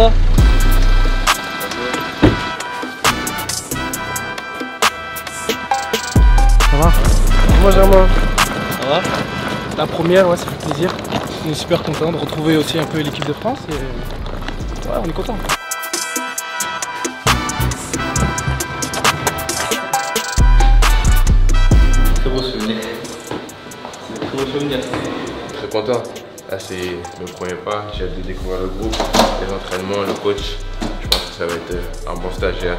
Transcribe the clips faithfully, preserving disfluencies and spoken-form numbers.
ça? Ça va? Moi Germain. Ça va? La première, ouais, ça fait plaisir. On est super content de retrouver aussi un peu l'équipe de France et ouais, on est content. Très beau souvenir. C'est un très beau souvenir. Très content. Là c'est le premier pas, j'ai hâte de découvrir le groupe, les entraînements, le coach. Je pense que ça va être un bon stagiaire.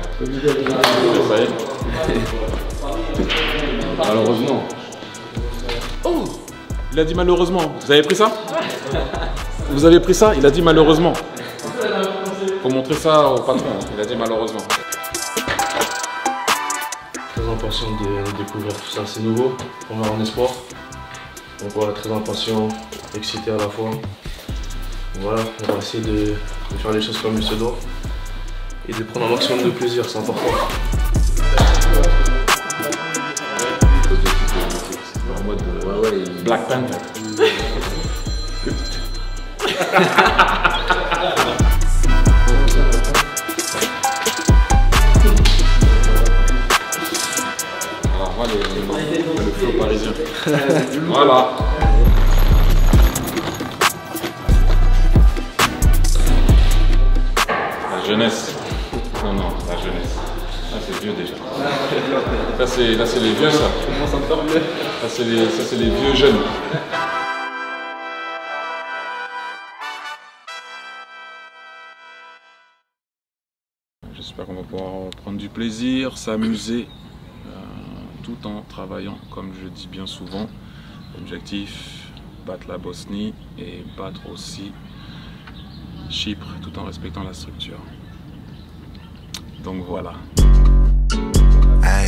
Malheureusement. Oh! Il a dit malheureusement. Vous avez pris ça? Vous avez pris ça? Il a dit malheureusement. Faut montrer ça au patron. Il a dit malheureusement. Très impatient de découvrir tout ça, c'est nouveau, on va en espoir. Donc voilà, très impatient, excité à la fois. Voilà, on va essayer de, de faire les choses comme il se doit et de prendre un maximum de plaisir, c'est important. En mode euh, ouais, ouais, Black Panther. Alors moi le, le, le flow parisien. Voilà. La jeunesse. Non non, la jeunesse. Ça c'est vieux déjà. Ça c'est là c'est les vieux ça. Ça c'est les ça c'est les vieux jeunes. J'espère qu'on va pouvoir prendre du plaisir, s'amuser, euh, tout en travaillant, comme je dis bien souvent. Objectif, battre la Bosnie et battre aussi Chypre, tout en respectant la structure. Donc voilà. Hey,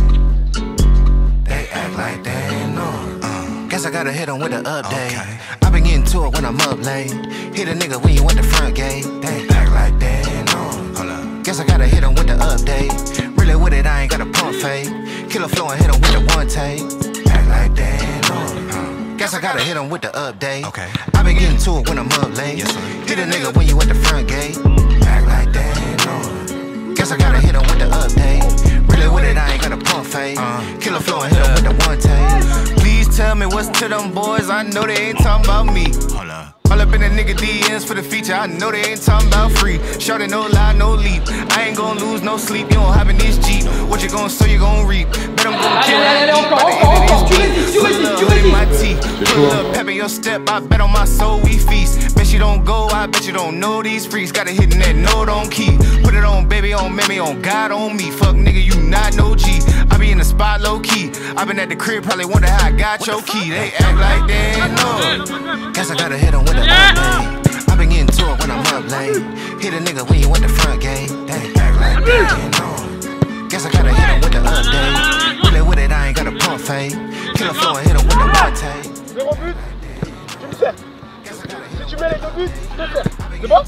they act like they ain't know. Uh, guess I gotta hit them with the update. Okay. I been getting to it when I'm up late. Hit a nigga when you at the front gate. They act like they ain't know. Hold up. Guess I gotta hit them with the update. Really with it, I ain't got a pump fake. Killer flow and hit them with the one take. Act like they ain't know. Uh, guess I gotta hit them with the update. Okay. I been getting to it when I'm up late. Yes, hit a nigga when you at the front gate. Act like they ain't know. Guess I gotta hit him with the update. Really with it, I ain't got a pump fake. Uh, Killer flow and hit him with the one take. Please tell me what's to them boys, I know they ain't talking about me. Hold up. All up in the nigga D Ms for the feature, I know they ain't talking about free. Shorty no lie, no leap. I ain't gonna lose no sleep, you don't hop in this Jeep. What you gonna sow, you gonna reap. Bet I'm gonna kill that Jeep by the end of this beat. Put a little hood in my teeth, put a little pep in your step, I bet on my soul we feast. Bet you don't go, I bet you don't know these freaks. Gotta hit in that note on key. Put it on baby, on mammy, on God, on me. Fuck nigga, you not no G. I be in the spot low key. I been at the crib, probably wonder how I got your key. They act like they ain't know. Guess I gotta hit them with the update. I been getting to it when I'm up late. Hit a nigga when you at the front gate. They act like they ain't know. Guess I gotta hit him with the update. Really with it, I ain't got a pump fake. Killer flow and hit him with the one take. Zéro but, tu me sers. Si tu mets les deux buts, je te sers. C'est bon?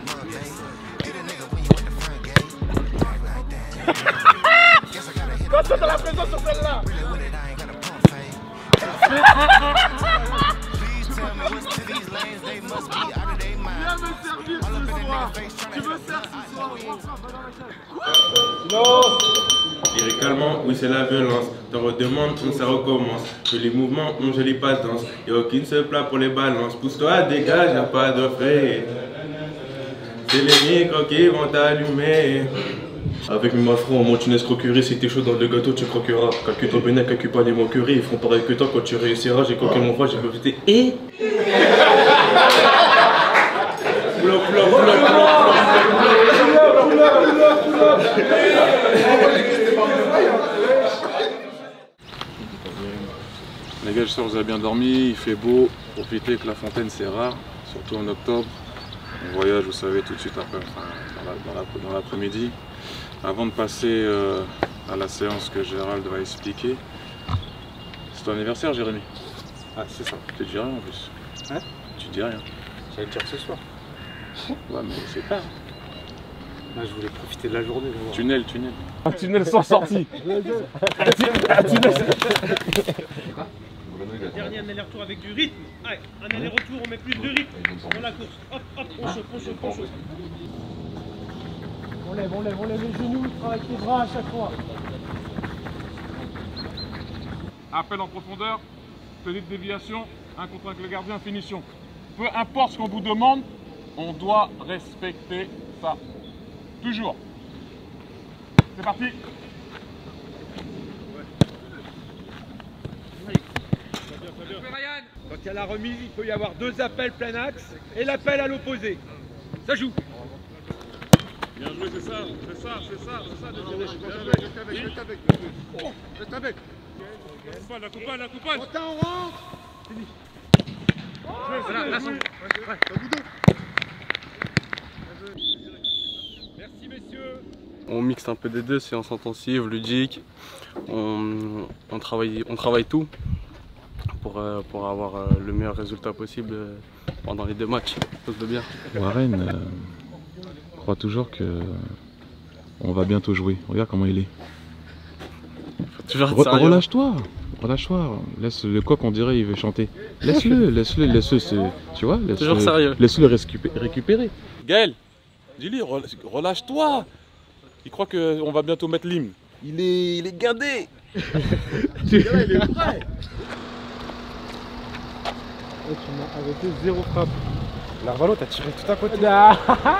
Quand toi t'as la présence sur celle-là. Viens me servir ce soir. Tu me sers ce soir. Silence. Lyricalement, oui c'est la violence. Te redemande, ça recommence. Que les mouvements, on jolie pas danse. Y'a aucune seule plat pour les balances. Pousse-toi, dégage, y'a pas de frais. C'est les micros qui vont t'allumer. Avec mes mafrons, moi tu n'es croquerie, si t'es chaud dans le gâteau tu croqueras. Calcule ton bénin, calcule pas les moqueries, ils feront pareil que toi quand tu réussiras. J'ai coqué mon frère, j'ai profité et... Flop, flop, flop, flop, Les gars, j'espère que vous avez bien dormi, il fait beau, profitez que la fontaine c'est rare, surtout en octobre. On voyage, vous savez, tout de suite après, enfin, dans l'après-midi. Avant de passer euh, à la séance que Gérald va expliquer, c'est ton anniversaire, Jérémy? Ah, c'est ça. Tu dis rien en plus. Hein? Tu dis rien. J'allais le dire ce soir. Ouais, mais c'est tard. Là, je voulais profiter de la journée. Tunnel, tunnel. Un tunnel sans sortie. Un tunnel. Dernier aller-retour avec du rythme. Allez, un aller-retour, on met plus de rythme dans la course. Hop, hop, on chauffe, on chauffe, on chauffe. On lève, on lève, on lève les genoux, on travaille avec les bras à chaque fois. Appel en profondeur, tenue de déviation, un contre avec le gardien, finition. Peu importe ce qu'on vous demande, on doit respecter ça. Toujours. C'est parti. Quand il y a la remise, il peut y avoir deux appels plein axe et l'appel à l'opposé. Ça joue. Bien joué, c'est ça, c'est ça, c'est ça, c'est ça. Reste avec, reste avec, reste avec. La coupale, la coupale. Quentin, on rentre. Fini. Voilà, là, Merci messieurs. On mixe un peu des deux, séance intensive, ludique. On, on, travaille, on travaille tout pour, euh, pour avoir euh, le meilleur résultat possible euh, pendant les deux matchs. Chose de bien. Warren euh, croit toujours que on va bientôt jouer. Regarde comment il est. Faut toujours être Re sérieux. relâche-toi, relâche-toi. Laisse le coq, on dirait, il veut chanter. Laisse-le, laisse-le, laisse-le, tu vois, laisse Toujours sérieux. Laisse-le récupérer. récupérer. Gaël, dis-lui, relâche-toi. Il croit qu'on va bientôt mettre l'hymne. Il est, il est guindé. Il est prêt. Et tu m'as arrêté zéro frappe. Narvalo, t'as tiré tout à côté. Ah.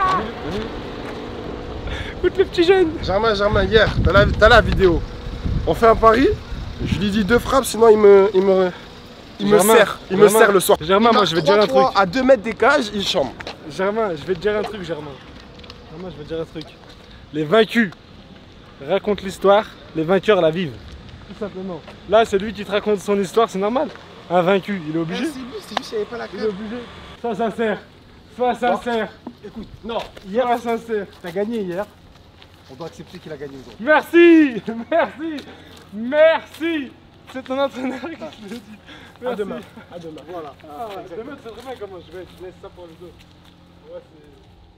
Écoute le petit jeune. Germain, Germain, hier, t'as la, t'as la vidéo. On fait un pari, je lui dis deux frappes, sinon il me, il me, il me Germain, serre, il me Germain, serre le soir. Germain, Il moi marque je vais te dire un trois truc. trois à deux mètres des cages, il chambre. Germain, je vais te dire un truc, Germain. Germain, je vais te dire un truc. Les vaincus racontent l'histoire, les vainqueurs la vivent. Tout simplement. Là, c'est lui qui te raconte son histoire, c'est normal. Un vaincu, il est obligé. C'est lui, c'est juste qu'il n'y avait pas la Il est crème. obligé. Sois sincère. Sois sincère. Écoute, non, Hier, sois sincère. T'as gagné hier. on doit accepter qu'il a gagné aujourd'hui. Merci. Merci. Merci. C'est ton entraîneur qui te le dit. Merci. À demain, à demain, voilà. Ah, demain, c'est vraiment comment je vais. Je laisse ça pour les autres. Ouais, c'est...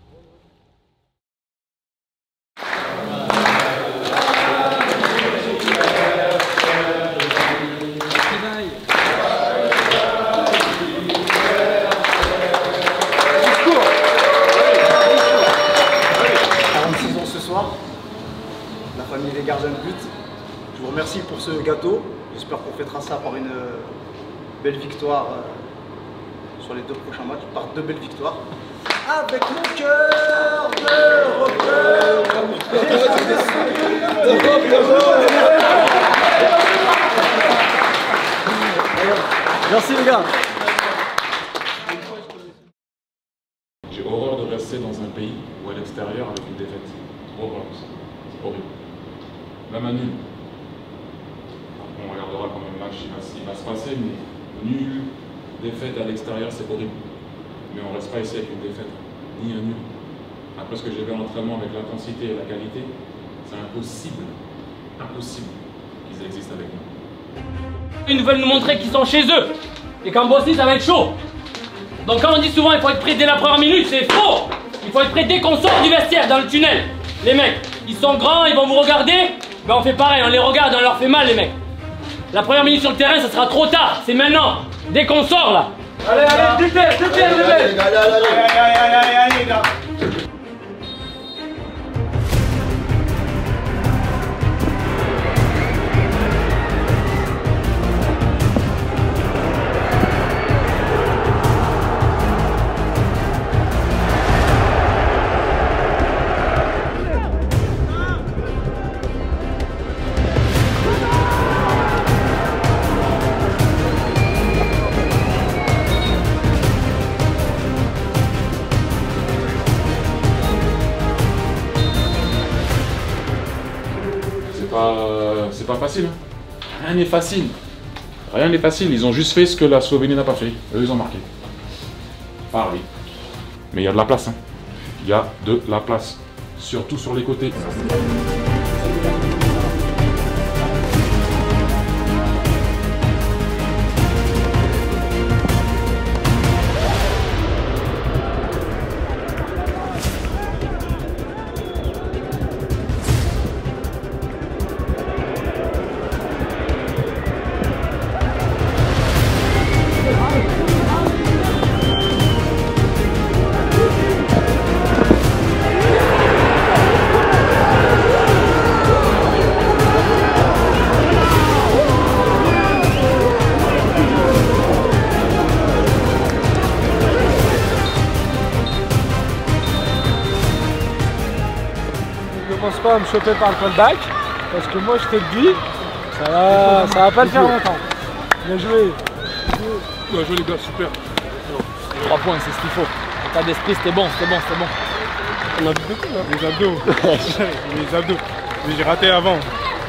quarante-six ans ce soir, la famille des gardiens de but. Je vous remercie pour ce gâteau. J'espère qu'on fêtera ça par une belle victoire euh, sur les deux prochains matchs, par deux belles victoires. Avec mon cœur de rocker. Merci les gars. J'ai horreur de rester dans un pays ou à l'extérieur avec une défaite. Horreur, c'est horrible. Même un nul. On regardera quand même le match, il va, il va se passer, mais nul, défaite à l'extérieur, c'est horrible. Mais on ne reste pas ici avec une défaite, ni un nul. Après ce que j'ai vu en entraînement avec l'intensité et la qualité, c'est impossible, impossible qu'ils existent avec nous. Ils veulent nous montrer qu'ils sont chez eux et qu'en Bosnie ça va être chaud. Donc quand on dit souvent il faut être prêt dès la première minute, c'est faux. Il faut être prêt dès qu'on sort du vestiaire, dans le tunnel. Les mecs, ils sont grands, ils vont vous regarder, ben on fait pareil, on les regarde, on leur fait mal les mecs. La première minute sur le terrain, ça sera trop tard, c'est maintenant, dès qu'on sort là. Allez, allez, déterre, déterre les mecs. Allez, allez, allez, allez, allez, allez, les gars. C'est pas facile. Rien n'est facile. Rien n'est facile. Ils ont juste fait ce que la Slovénie n'a pas fait. Eux, ils ont marqué. Ah oui. Mais il y a de la place. Hein. Il y a de la place. Surtout sur les côtés. commence pas à me choper par le callback, parce que moi je te le dis, ça va, ça va pas le faire longtemps. Bien joué. Bien joué les gars, super. trois points, c'est ce qu'il faut. État d'esprit, c'était bon, c'était bon, c'était bon. On a vu beaucoup là. Les abdos. Les abdos. Mais j'ai raté avant.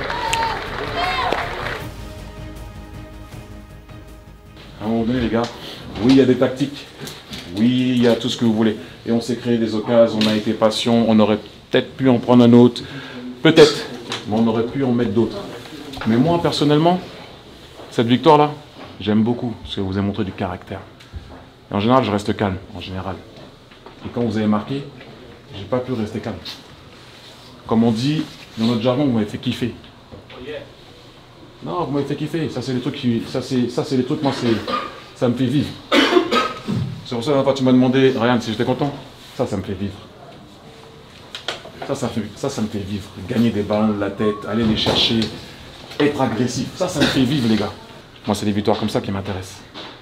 À un moment donné les gars, oui il y a des tactiques, oui il y a tout ce que vous voulez. Et on s'est créé des occasions, on a été patient, on aurait peut-être pu en prendre un autre, peut-être, mais on aurait pu en mettre d'autres. Mais moi personnellement, cette victoire là, j'aime beaucoup, parce que vous avez montré du caractère. Et en général je reste calme, en général. Et quand vous avez marqué, j'ai pas pu rester calme. Comme on dit, dans notre jargon, vous m'avez fait kiffer. Non, vous m'avez fait kiffer. Ça, c'est les trucs qui. Ça, c'est ça, c'est les trucs, moi, c'est. Ça me fait vivre. C'est pour ça, la fois, tu m'as demandé, Ryan, si j'étais content. Ça, ça me fait vivre. Ça, ça, fait, ça, ça me fait vivre. Gagner des ballons de la tête, aller les chercher, être agressif. Ça, ça me fait vivre, les gars. Moi, c'est des victoires comme ça qui m'intéressent.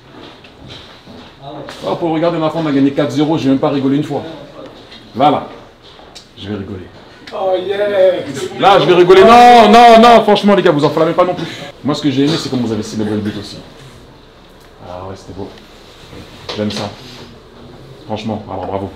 Oh, pour regarder ma femme, on a gagné quatre zéro, je vais même pas rigoler une fois. Là, là, je vais rigoler. Oh yeah! Là, je vais rigoler. Non, non, non, franchement, les gars, vous enflammez pas non plus. Moi, ce que j'ai aimé, c'est comme vous avez célébré le but aussi. Ah ouais, c'était beau. J'aime ça. Franchement, alors bravo.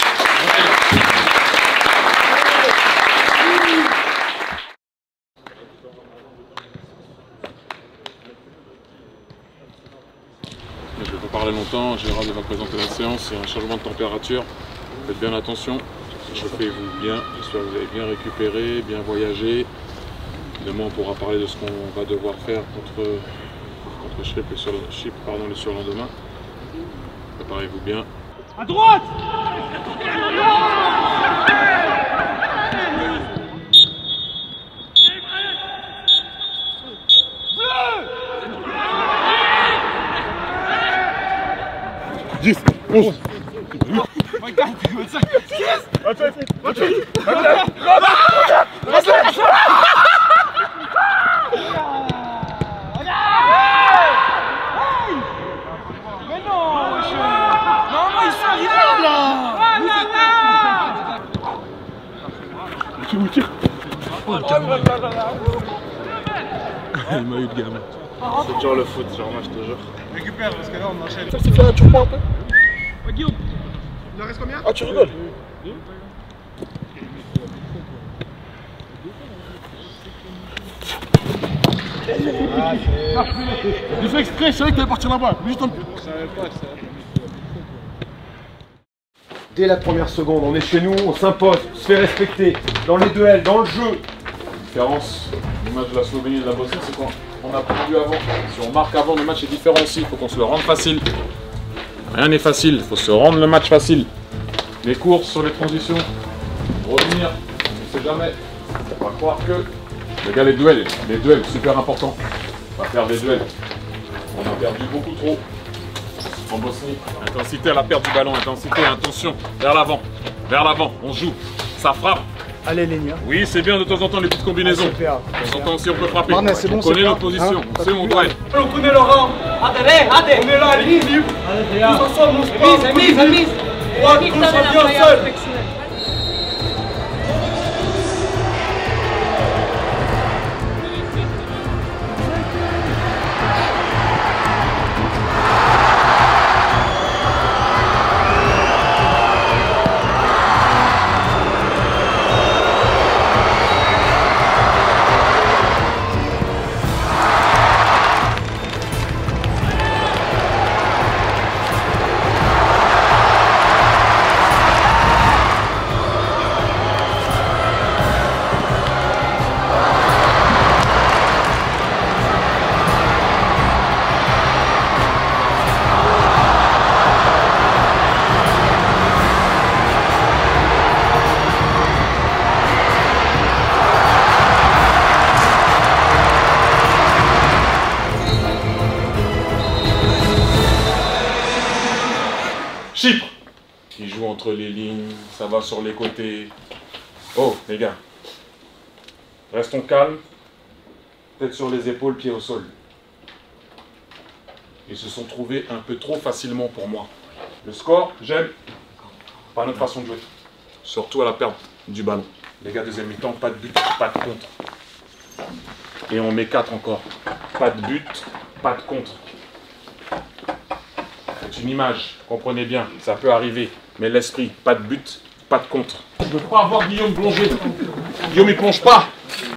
Je vais pas parler longtemps, Gérard va présenter la séance, il y a un changement de température. Faites bien attention. Chauffez-vous bien, j'espère que vous avez bien récupéré, bien voyagé. Demain, on pourra parler de ce qu'on va devoir faire contre, contre Chypre, le sur, Chypre pardon, le surlendemain. Préparez-vous bien. À droite! dix, onze. Il m'a eu de gamin. C'est genre le foot, genre moi je te jure. Récupère parce que là on enchaîne. Ça c'est fait un tour un peu. Ouais, Guillaume. Il en reste combien? Ah tu rigoles? J'ai fait exprès, je savais que t'allais partir là-bas. Juste un peu. Dès la première seconde, on est chez nous, on s'impose, on se fait respecter dans les duels, dans le jeu. La différence du match de la Slovénie et de la Bosnie, c'est qu'on a perdu avant. Si on marque avant, le match est différent aussi. Il faut qu'on se le rende facile. Rien n'est facile, il faut se rendre le match facile. Les courses sur les transitions, revenir, on ne sait jamais. On va croire que, les gars, les duels, les duels, super important. On va faire des duels. On a perdu beaucoup trop en Bosnie. Intensité à la perte du ballon, intensité, attention, vers l'avant, vers l'avant, on joue, ça frappe. Allez les gars. Oui, c'est bien de temps en temps les petites combinaisons. Ah, on s'entend aussi, on peut frapper. Marnet, c'est bon, on connaît c'est nos bien. positions, Hein, on sait où on doit être. On connaît le rang. Allez, allez. On est là, l'équilibre. Tous ensemble, on se parle. Mise, mise, mise. Droite, gauche, on vient seul. Chypre qui joue entre les lignes, ça va sur les côtés. Oh, les gars, restons calmes, tête sur les épaules, pieds au sol. Ils se sont trouvés un peu trop facilement pour moi. Le score, j'aime, pas notre façon de jouer. Surtout à la perte du ballon. Les gars, deuxième mi-temps, pas de but, pas de contre. Et on met quatre encore. Pas de but, pas de contre. C'est une image, comprenez bien, ça peut arriver. Mais l'esprit, pas de but, pas de contre. Je ne veux pas avoir Guillaume plonger. Guillaume, il plonge pas.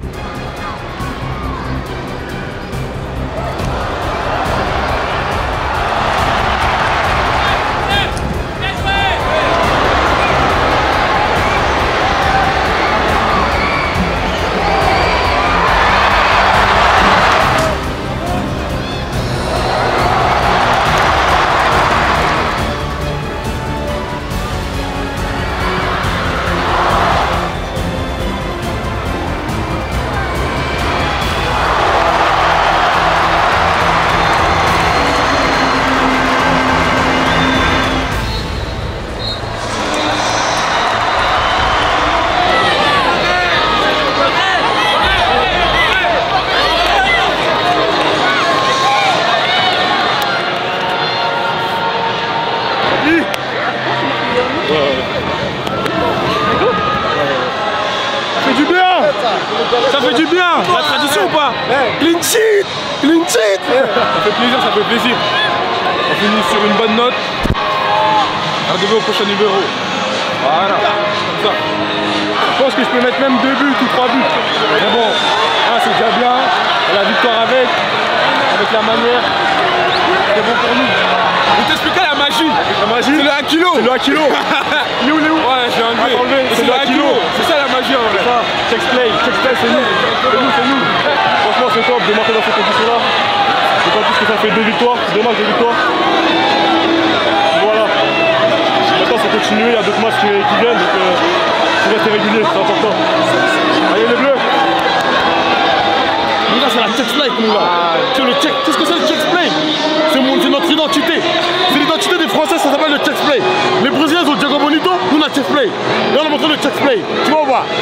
Ça fait du bien. La tradition ou pas? Clean sheet. Clean sheet. Ça fait plaisir, ça fait plaisir. On finit sur une bonne note. Rendez-vous au prochain numéro. Voilà, comme ça. Je pense que je peux mettre même deux buts ou trois buts. Mais bon, ah, c'est déjà bien. La victoire avec, avec la manière, c'est bon pour nous. Je vais t'expliquer la magie. La magie, c'est le un kilo. C'est le un kilo. Léo, Léo. Ouais, je l'ai enlevé. C'est le un kilo. C'est ça la magie en vrai. Check-play, check-play, c'est nous. C'est nous, c'est nous. Franchement, c'est top de marquer dans cette condition-là. C'est pas plus que ça fait deux victoires, deux matchs de victoire. Voilà. Maintenant, c'est continuer. Il y a d'autres matchs qui, qui viennent. Donc, euh, faut rester régulier, c'est important. Allez, les bleus. Nous là, c'est la check-play, nous là. C'est le check. Qu'est-ce que c'est le check-play? C'est notre identité. C'est l'identité des Français, ça s'appelle le check-play. Les Brésiliens ont Diego Bonito, nous on a check-play. Et on a montré le check-play. Tu vas voir.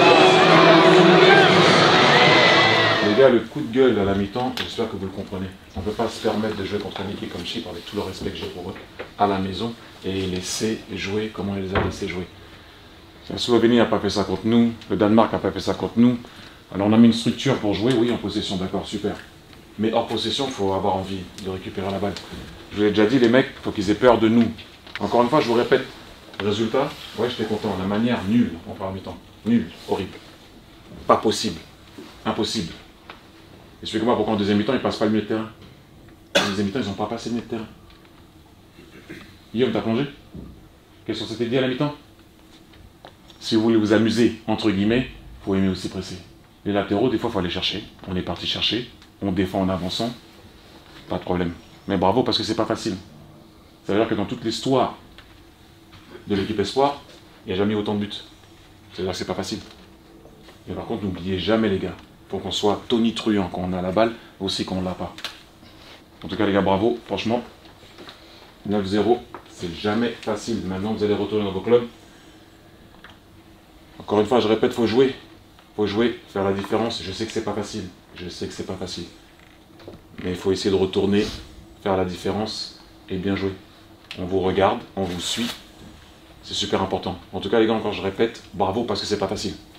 Les gars, le coup de gueule à la mi-temps, j'espère que vous le comprenez. On ne peut pas se permettre de jouer contre une équipe comme Chypre, avec tout le respect que j'ai pour eux, à la maison, et laisser jouer comme on les a laissés jouer. La Slovénie n'a pas fait ça contre nous, le Danemark n'a pas fait ça contre nous. Alors on a mis une structure pour jouer, oui, en possession, d'accord, super. Mais hors possession, il faut avoir envie de récupérer la balle. Je vous l'ai déjà dit, les mecs, il faut qu'ils aient peur de nous. Encore une fois, je vous répète, résultat, ouais, j'étais content. La manière, nulle, en première mi-temps. Nulle, horrible. Pas possible. Impossible. Expliquez-moi pourquoi en deuxième mi-temps, ils ne passent pas le milieu de terrain. En deuxième mi-temps, ils n'ont pas passé le milieu de terrain. Guillaume, t'as plongé? Qu'est-ce qu'on s'était dit à la mi-temps? Si vous voulez vous amuser, entre guillemets, il faut aimer aussi presser. Les latéraux, des fois, il faut aller chercher. On est parti chercher. On défend en avançant. Pas de problème. Mais bravo, parce que c'est pas facile. Ça veut dire que dans toute l'histoire de l'équipe Espoir, il n'y a jamais eu autant de buts. C'est-à-dire que c'est pas facile. Mais par contre, n'oubliez jamais, les gars, faut qu'on soit tonitruant quand on a la balle, aussi quand on l'a pas. En tout cas, les gars, bravo. Franchement, neuf zéro, c'est jamais facile. Maintenant, vous allez retourner dans vos clubs. Encore une fois, je répète, faut jouer. Faut jouer, faire la différence. Je sais que c'est pas facile. Je sais que c'est pas facile. Mais il faut essayer de retourner, faire la différence et bien jouer. On vous regarde, on vous suit. C'est super important. En tout cas, les gars, encore je répète, bravo parce que c'est pas facile.